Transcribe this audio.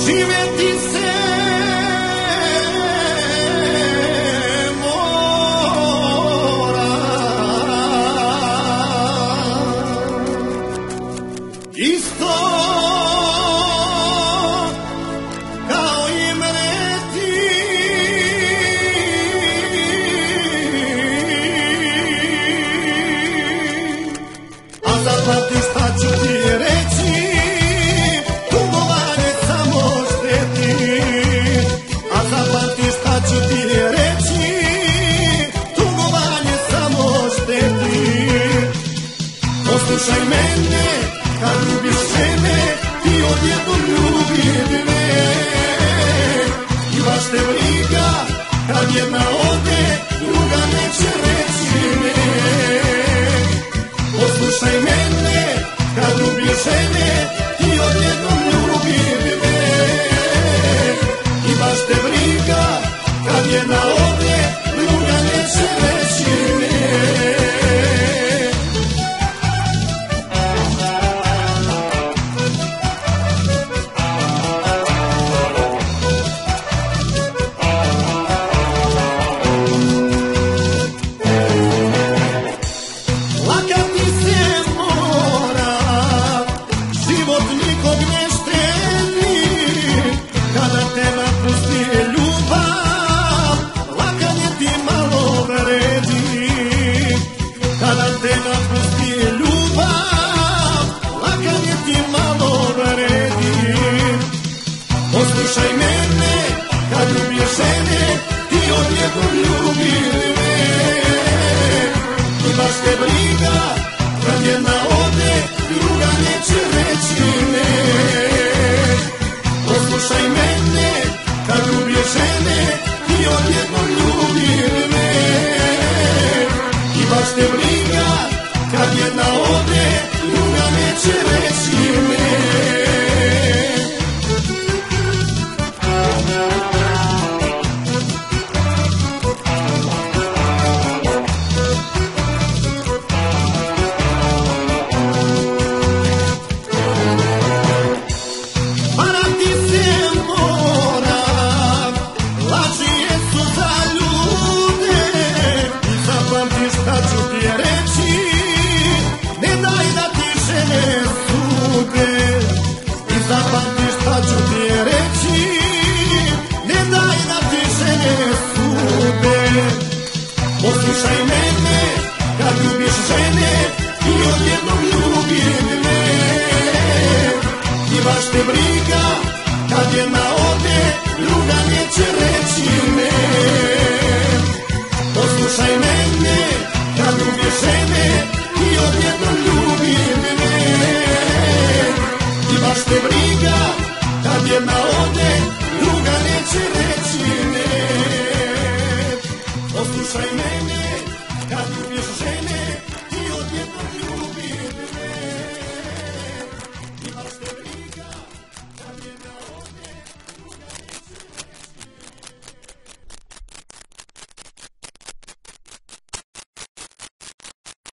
živeti se mora. Isto kao i mreti, a zapamti šta ću ti reći, tugovanje samo šteti. A zapamti šta ću ti reći, tugovanje samo šteti. Poslušaj mene, kad ljubiš žene, ti odjednom ljubi dve. I baš te briga, kad jedna ode, druga neće reći ne. Poslušaj mene, kad ljubiš žene, ti odjednom ljubi dve. I baš te briga, kad jedna ode, druga neće reći ne. Kada te napusti ljubav, laganje ti malo vredi. Poslušaj mene, kad ljubiš žene, ti odjednom ljubi dve. I baš te briga, kad jedna ode, druga neće reći ne. Poslušaj mene, kad ljubiš žene, ti odjednom ljubi dve. I baš te briga, kad jedna ode, druga neće reći ne. Varati se mora, laži jesu za ljude. I zapamti šta ću ti reći, ne daj da ti žene sude. I zapamti šta ću ti reći, ne daj da ti žene sude. Poslušaj mene, kad ljubiš žene, ti odjednom ljubi dve. I baš te briga, kad jedna ode, druga neće reći ne. Poslušaj mene, kad ljubiš žene, ti odjednom ljubi dve. I baš te briga, kad jedna ode, druga neće reći ne. Poslušaj mene.